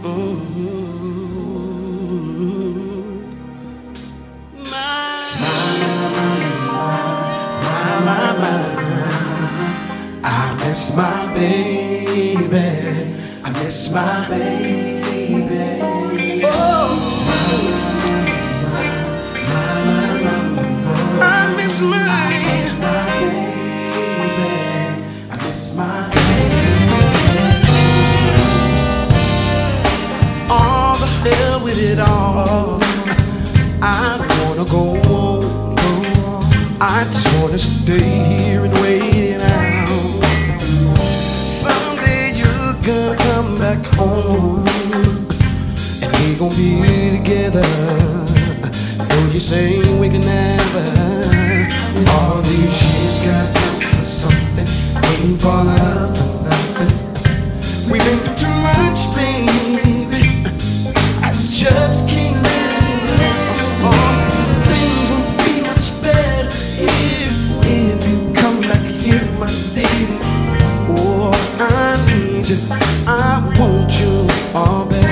I miss my baby. I miss my baby. Oh, I miss my baby. I miss my baby. All the hell with it all. I don't wanna go on. I just wanna stay here and wait it out. Someday you're gonna come back home, and we gon' be together. Though you say we can never. All these years got down for something, ain't falling up for nothing. We've been through too much, baby. I just can't let it go. Things would be much better if you come back here, my lady. Oh, I need you, I want you, oh baby.